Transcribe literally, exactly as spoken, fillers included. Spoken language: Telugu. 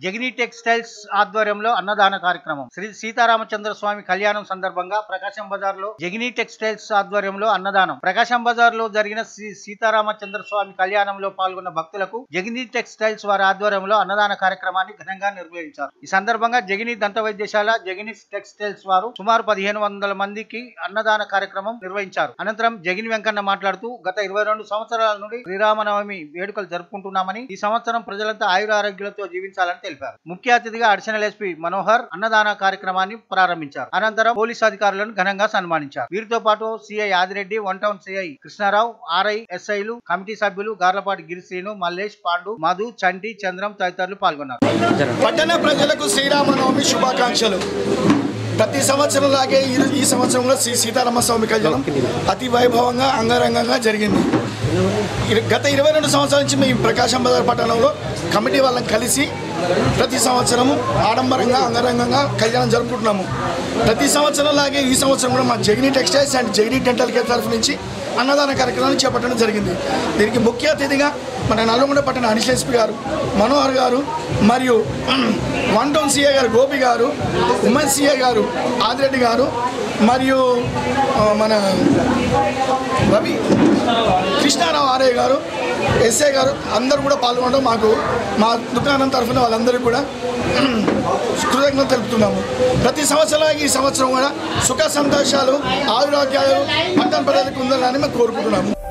జగిని టెక్స్టైల్స్ ఆధ్వర్యంలో అన్నదాన కార్యక్రమం. శ్రీ సీతారామచంద్ర స్వామి కళ్యాణం సందర్భంగా ప్రకాశం బజార్ లో జగిని టెక్స్టైల్స్ ఆధ్వర్యంలో అన్నదానం. ప్రకాశం బజార్ లో జరిగిన శ్రీ సీతారామచంద్ర స్వామి కళ్యాణంలో పాల్గొన్న భక్తులకు జగిని టెక్స్టైల్స్ వారి ఆధ్వర్యంలో అన్నదాన కార్యక్రమాన్ని ఘనంగా నిర్వహించారు. ఈ సందర్భంగా జగిని దంత వైద్యశాల జగిని టెక్స్టైల్స్ వారు సుమారు పదిహేను వందల మందికి అన్నదాన కార్యక్రమం నిర్వహించారు. అనంతరం జగిని వెంకన్న మాట్లాడుతూ గత ఇరవై రెండు సంవత్సరాల నుండి శ్రీరామనవమి వేడుకలు జరుపుకుంటున్నామని, ఈ సంవత్సరం ప్రజలంతా ఆయుర ఆరోగ్యాలతో జీవించాలని తెలిపారు. ముఖ్య అతిథిగా అడిషనల్ ఎస్పీ మనోహర్ అన్నదాన కార్యక్రమాన్ని ప్రారంభించారు. అనంతరం పోలీసు అధికారులను ఘనంగా సన్మానించారు. వీరితో పాటు CI Adireddy, one town CI Krishnarao, RI, ఎస్ఐలు, కమిటీ సభ్యులు గార్లపాటి గిరిశ్రీను, మల్లేష్, పాండు, మధు, చంటి, చంద్రం తదితరులు పాల్గొన్నారు. పట్టణ ప్రజలకు శ్రీరామనవమి శుభాకాంక్షలు. ప్రతి సంవత్సరం లాగే ఈ సంవత్సరంలో శ్రీ సీతారామస్వామి కళ్యాణం అతి వైభవంగా అంగరంగంగా జరిగింది. గత ఇరవై రెండు సంవత్సరాల నుంచి మేము ప్రకాశం బజార్ పట్టణంలో కమిటీ వాళ్ళని కలిసి ప్రతి సంవత్సరము ఆడంబరంగా అంగరంగంగా కళ్యాణం జరుపుకుంటున్నాము. ప్రతి సంవత్సరం లాగే ఈ సంవత్సరం కూడా మా Jagini textiles and Jagini dental care తరఫు నుంచి అన్నదాన కార్యక్రమాన్ని చేపట్టడం జరిగింది. దీనికి ముఖ్య అతిథిగా మన నల్గొండ పట్టణ అడిషనల్ ఎస్పీ గారు మనోహర్ గారు మరియు వన్ టౌన్ సిఐ గారు గోపి గారు, ఉమెన్ సిఐ గారు ఆదిరెడ్డి గారు మరియు మన రవి కృష్ణారావు ఆర్ఐ గారు, ఎస్ఐ గారు అందరూ కూడా పాల్గొనడం మాకు మా దుకాణం తరఫున వాళ్ళందరికీ కూడా కృతజ్ఞతలు తెలుపుతున్నాము. ప్రతి సంవత్సరం ఈ సంవత్సరం కూడా సుఖ సంతోషాలు ఆరోగ్యాలు పట్టణ ప్రజలకు ఉండాలని మేము కోరుకుంటున్నాము.